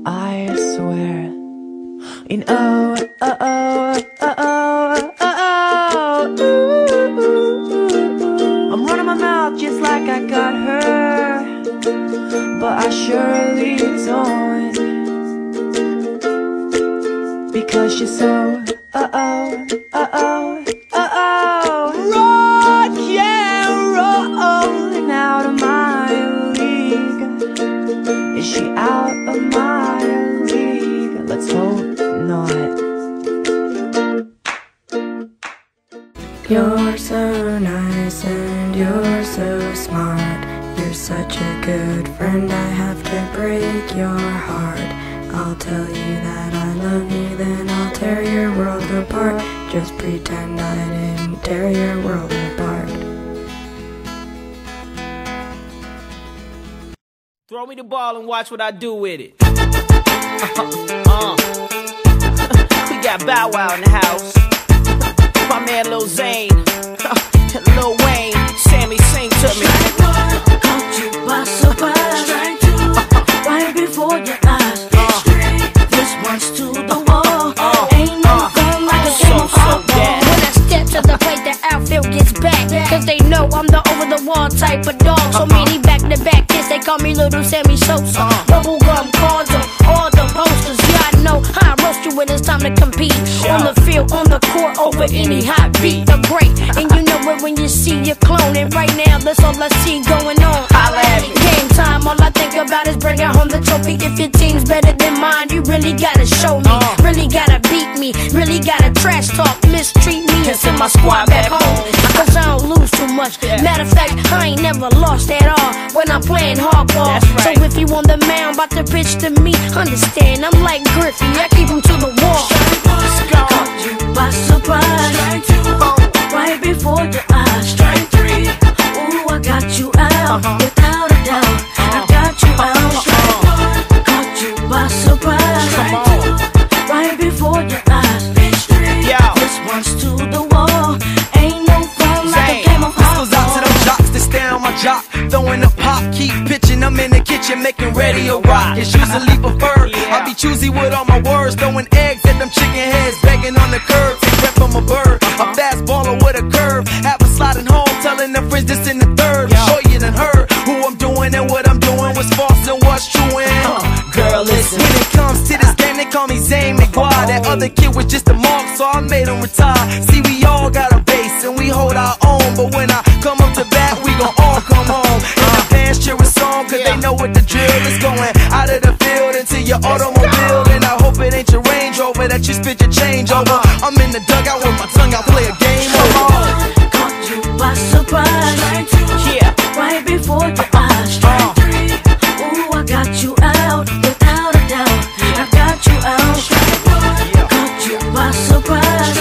I swear. And oh, oh, oh, oh, oh, oh, ooh, I'm running my mouth just like I got her, but I surely don't, because she's so oh, oh, oh, oh, rock, yeah, rolling out of my league. Is she out of my league? Let's hope not. You're so nice and you're so smart. You're such a good friend, I have to break your heart. I'll tell you that I love you, then I'll tear your world apart. Just pretend I didn't tear your world apart. Throw me the ball and watch what I do with it. We got Bow Wow in the house. My man Lil Zane, Lil Wayne, Sammy, sing to me. Caught you by surprise, right before your eyes. This one's to the wall. Ain't no gun like a game of football. When I step to the plate, the outfield gets back, cause they know I'm the over-the-wall type of dog. So many back-to-back hits, they call me Little Sammy Sosa. Bubblegum cards on all the posters. Yeah, I know how I roast you when it's time to compete. On the field, on the court, over any hot beat. The great, and you know it when you see your clone. And right now, that's all I see going on. Game time, all I think about is bringing home the trophy. If your team's better than mine, you really gotta show me, really gotta beat me, really gotta trash talk, mistreat me, and send my squad back home. Cause I don't lose too much. Matter of fact, I ain't never lost at all when I'm playing hardball. So if you on the mound, about to pitch to me, understand, I'm like Griffey, I keep him to the wall. Caught you by surprise, right before your eyes. Strike three, ooh, I got you out, without a doubt, I got you out. Caught you by surprise, right before your eyes. This one's to the wall, ain't no fun like a game of hot. This goes out to them jocks that stay on my jock, throwing a pop, keep pitching. I'm in the kitchen making radio rock. It's usually preferred. I be choosy with all my words, throwing eggs at them chicken heads, begging on the curb. Take rep from a bird, a fastballer with a curve. Have a sliding home, telling them friends this in the third. Sure you done heard who I'm doing and what I'm doing, what's false and what's true. And girl, listen, when it comes to this game, they call me Zane McGuire. That other kid was just a mark, so I made him retire. See, we all got a base and we hold our own, but when I come up to bat, we gon' all come home. And the fans cheer a song, cause they know what the drill is. Going out of the field into your automobile, and I hope it ain't your Range Rover that you spit your change over. I'm in the dugout with my tongue out, play a game over. Caught you by surprise, right before your eyes. Strike three, ooh, I got you out, without a doubt, I got you out. Caught you by surprise,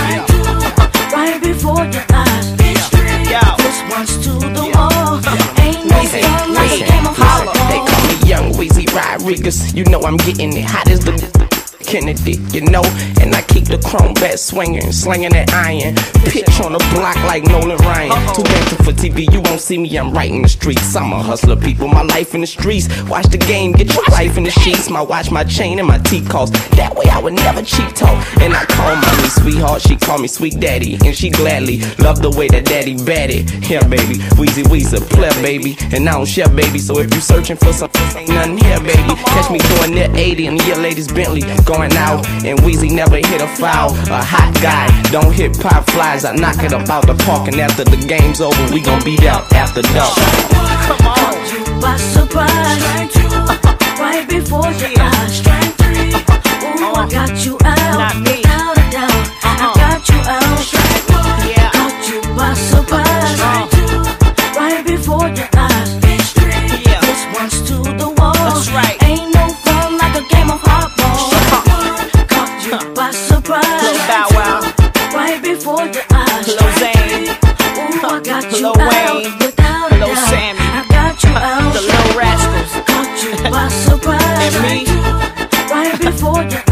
right before your eyes. This one's to the wall, ain't no fun like a game of football. They call me Young Weezy Rodriguez. You know I'm getting it hot as the Kennedy, you know, and I keep the chrome bat swinging, slinging that iron, pitch on the block like Nolan Ryan. Too dancing for TV, you won't see me, I'm right in the streets. I'm a hustler, people, my life in the streets. Watch the game, get your life in the sheets. My watch, my chain, and my teeth cost. That way I would never cheat talk. And I call mommy sweetheart, she call me sweet daddy, and she gladly love the way that daddy batted. Yeah, baby, Weezy Weezer, player, baby, and I don't share, baby. So if you searching for something, ain't nothing here, baby. Catch me doing that 80 in your lady's Bentley, going out, and Weezy never hit a foul. A hot guy, don't hit pop flies. I knock it up out the park, and after the game's over, we gon' be out after dark. Caught you by surprise, right before your eyes. Strike three, ooh, I got you out, without a doubt, I got you out. Caught you by surprise, right before your eyes. This one's to the wall, ain't no fun like a game of hardball. Caught you by surprise, right before your eyes. Lil Zane, Ooh, I got you Lil out, Wayne, without a Lil doubt, Sammy, I got you out. the Lil Rascals, Caught you by surprise, and me. right before your